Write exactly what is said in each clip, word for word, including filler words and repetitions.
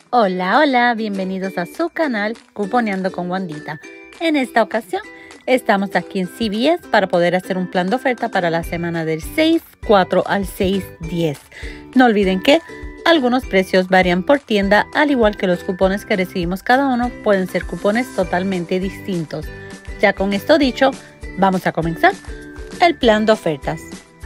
Hola, hola, bienvenidos a su canal Cuponeando con Wandita. En esta ocasión estamos aquí en C V S para poder hacer un plan de oferta para la semana del seis cuatro al seis diez. No olviden que algunos precios varían por tienda, al igual que los cupones que recibimos cada uno pueden ser cupones totalmente distintos. Ya con esto dicho, vamos a comenzar el plan de ofertas.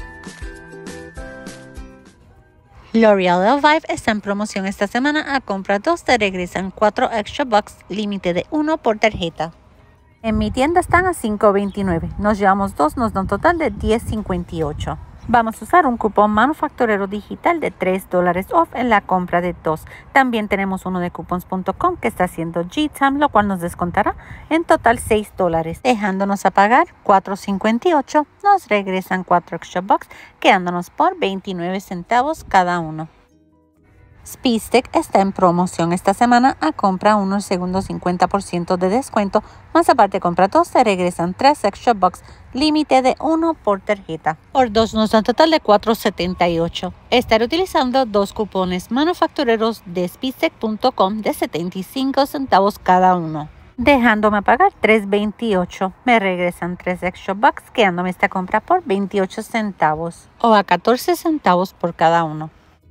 L'Oreal Elvive está en promoción esta semana. A compra dos te regresan cuatro extra bucks, límite de uno por tarjeta. En mi tienda están a cinco veintinueve. Nos llevamos dos, nos da un total de diez cincuenta y ocho. Vamos a usar un cupón manufacturero digital de tres dólares off en la compra de dos. También tenemos uno de coupons punto com que está haciendo G T A M, lo cual nos descontará en total seis dólares. Dejándonos a pagar cuatro cincuenta y ocho, nos regresan cuatro extra bucks, quedándonos por veintinueve centavos cada uno. Speed Stick está en promoción esta semana. A compra uno, segundo cincuenta por ciento de descuento, más aparte compra dos, te regresan tres extra bucks, límite de uno por tarjeta. Por dos nos da un total de cuatro setenta y ocho. Estaré utilizando dos cupones manufactureros de speedstick punto com de setenta y cinco centavos cada uno. Dejándome pagar tres veintiocho, me regresan tres extra bucks, quedándome esta compra por veintiocho centavos o a catorce centavos por cada uno.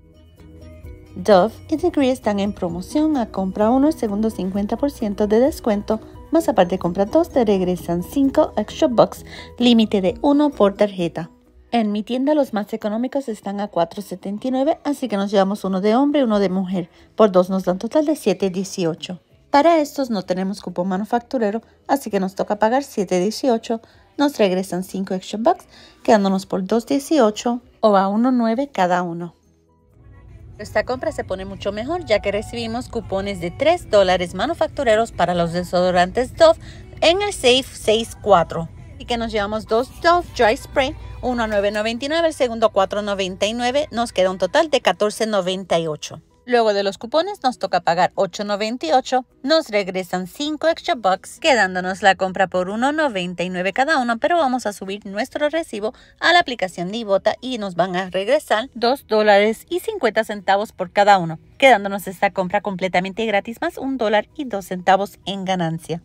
Dove y Degree están en promoción. A compra uno, segundo cincuenta por ciento de descuento, más aparte compra dos, te regresan cinco extra bucks, límite de uno por tarjeta. En mi tienda los más económicos están a cuatro setenta y nueve, así que nos llevamos uno de hombre y uno de mujer. Por dos nos dan un total de siete dieciocho. Para estos no tenemos cupón manufacturero, así que nos toca pagar siete dieciocho. Nos regresan cinco extra bucks, quedándonos por dos dieciocho o a uno nueve cada uno. Esta compra se pone mucho mejor ya que recibimos cupones de tres dólares manufactureros para los desodorantes Dove en el Safe seis cuatro. Y que nos llevamos dos Dove Dry Spray, uno a nueve noventa y nueve, el segundo a cuatro noventa y nueve, nos queda un total de catorce noventa y ocho. Luego de los cupones nos toca pagar ocho noventa y ocho, nos regresan cinco extra bucks, quedándonos la compra por uno noventa y nueve cada uno, pero vamos a subir nuestro recibo a la aplicación de Ibotta y nos van a regresar dos dólares y cincuenta centavos por cada uno, quedándonos esta compra completamente gratis más un dólar y dos centavos en ganancia.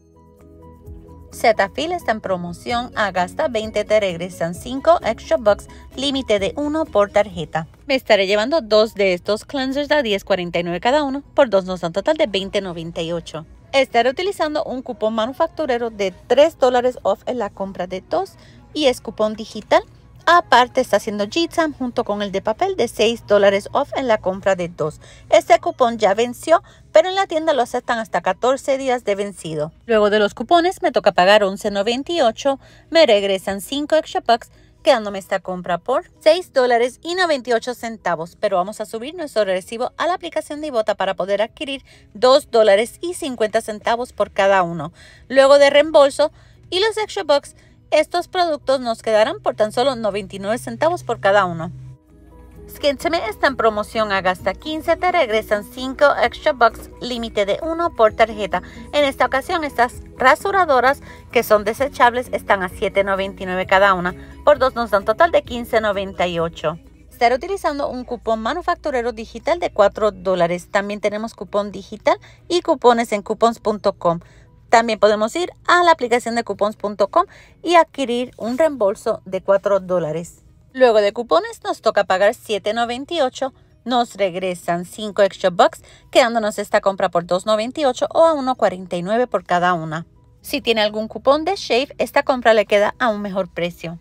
Cetaphil está en promoción. A gasta veinte te regresan cinco extra bucks, límite de uno por tarjeta. Me estaré llevando dos de estos cleansers a diez cuarenta y nueve cada uno. Por dos nos dan un total de veinte noventa y ocho. Estaré utilizando un cupón manufacturero de tres dólares off en la compra de dos y es cupón digital. Aparte está haciendo G T A M junto con el de papel de seis dólares off en la compra de dos. Este cupón ya venció, pero en la tienda lo aceptan hasta catorce días de vencido. Luego de los cupones me toca pagar once noventa y ocho, me regresan cinco extra bucks, quedándome esta compra por seis dólares y noventa y ocho centavos. Pero vamos a subir nuestro recibo a la aplicación de Ibotta para poder adquirir dos dólares y cincuenta centavos por cada uno. Luego de reembolso y los extra bucks, estos productos nos quedarán por tan solo noventa y nueve centavos por cada uno. Skin-To-Me está en promoción. A gasta quince te regresan cinco extra bucks, límite de uno por tarjeta. En esta ocasión estas rasuradoras que son desechables están a siete noventa y nueve cada una. Por dos nos dan total de quince noventa y ocho. Estaré utilizando un cupón manufacturero digital de cuatro dólares. También tenemos cupón digital y cupones en coupons punto com. También podemos ir a la aplicación de coupons punto com y adquirir un reembolso de cuatro dólares. Luego de cupones nos toca pagar siete noventa y ocho, nos regresan cinco extra bucks, quedándonos esta compra por dos noventa y ocho o a uno cuarenta y nueve por cada una. Si tiene algún cupón de Shave, esta compra le queda a un mejor precio.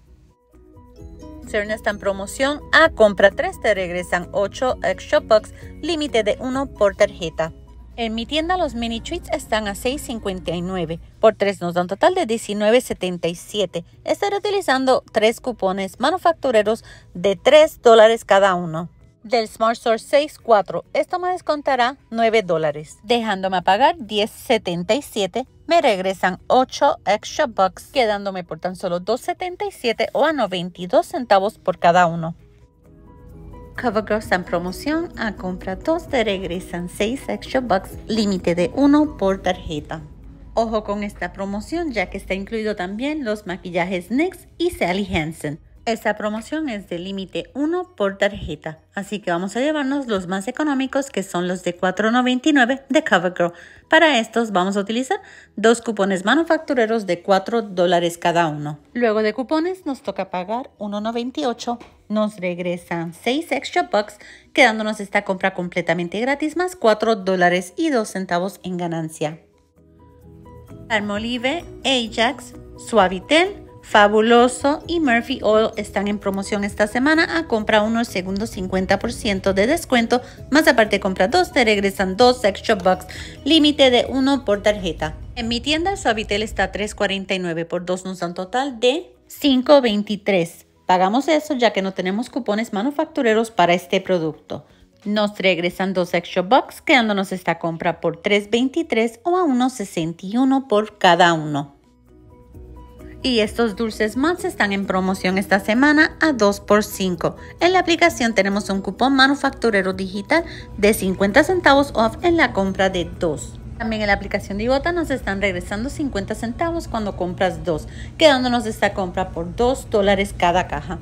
Cerna está en promoción. A compra tres te regresan ocho extra bucks, límite de uno por tarjeta. En mi tienda los mini treats están a seis cincuenta y nueve. Por tres nos da un total de diecinueve setenta y siete. Estaré utilizando tres cupones manufactureros de tres dólares cada uno. Del Smart Source seis cuatro, esto me descontará nueve dólares. Dejándome a pagar diez setenta y siete, me regresan ocho extra bucks, quedándome por tan solo dos setenta y siete o a noventa y dos centavos por cada uno. CoverGirl está en promoción. A compra dos te regresan seis extra bucks, límite de uno por tarjeta. Ojo con esta promoción ya que está incluido también los maquillajes N Y X y Sally Hansen. Esta promoción es de límite uno por tarjeta, así que vamos a llevarnos los más económicos, que son los de cuatro noventa y nueve de CoverGirl. Para estos vamos a utilizar dos cupones manufactureros de cuatro dólares cada uno. Luego de cupones nos toca pagar uno noventa y ocho. Nos regresan seis extra bucks, quedándonos esta compra completamente gratis más cuatro dólares y dos centavos en ganancia. Palmolive, Ajax, Suavitel, Fabuloso y Murphy Oil están en promoción esta semana. A compra uno, el segundo cincuenta por ciento de descuento, más aparte compra dos, te regresan dos extra bucks, límite de uno por tarjeta. En mi tienda Suavitel está a tres cuarenta y nueve, por dos nos da un total de cinco veintitrés. Pagamos eso ya que no tenemos cupones manufactureros para este producto. Nos regresan dos extra bucks, quedándonos esta compra por tres veintitrés o a uno sesenta y uno por cada uno. Y estos dulces Mott's están en promoción esta semana a dos por cinco. En la aplicación tenemos un cupón manufacturero digital de cincuenta centavos off en la compra de dos. También en la aplicación de Ibotta nos están regresando cincuenta centavos cuando compras dos, quedándonos esta compra por dos dólares cada caja.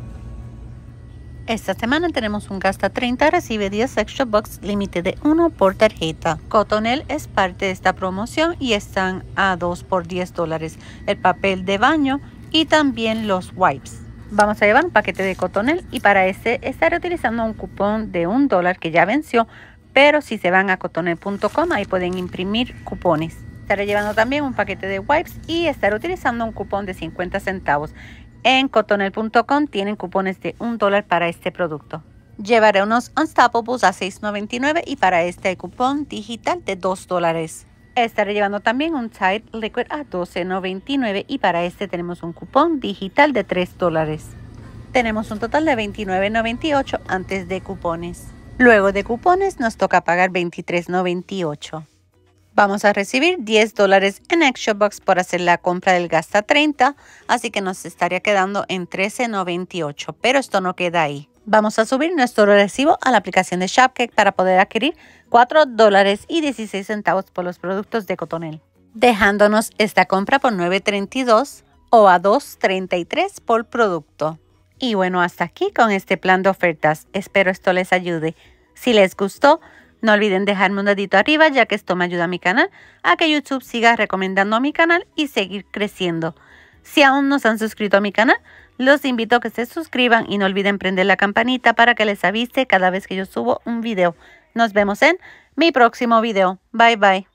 Esta semana tenemos un gasta treinta, recibe diez extra bucks, límite de uno por tarjeta. Cottonelle es parte de esta promoción y están a dos por diez dólares. El papel de baño y también los wipes. Vamos a llevar un paquete de Cottonelle y para este estaré utilizando un cupón de un dólar que ya venció, pero si se van a cottonelle punto com ahí pueden imprimir cupones. Estaré llevando también un paquete de wipes y estaré utilizando un cupón de cincuenta centavos. En cottonelle punto com tienen cupones de un dólar para este producto. Llevaré unos Unstoppables a seis noventa y nueve y para este hay cupón digital de dos dólares. Estaré llevando también un Tide Liquid a doce noventa y nueve y para este tenemos un cupón digital de tres dólares. Tenemos un total de veintinueve noventa y ocho antes de cupones. Luego de cupones nos toca pagar veintitrés noventa y ocho. Vamos a recibir diez dólares en extra bucks por hacer la compra del gasta treinta, así que nos estaría quedando en trece noventa y ocho, pero esto no queda ahí. Vamos a subir nuestro recibo a la aplicación de Shopkick para poder adquirir cuatro dólares y dieciséis centavos por los productos de Cottonelle, dejándonos esta compra por nueve treinta y dos o a dos treinta y tres por producto. Y bueno, hasta aquí con este plan de ofertas. Espero esto les ayude. Si les gustó, no olviden dejarme un dedito arriba, ya que esto me ayuda a mi canal a que YouTube siga recomendando a mi canal y seguir creciendo. Si aún no se han suscrito a mi canal, los invito a que se suscriban y no olviden prender la campanita para que les avise cada vez que yo subo un video. Nos vemos en mi próximo video. Bye bye.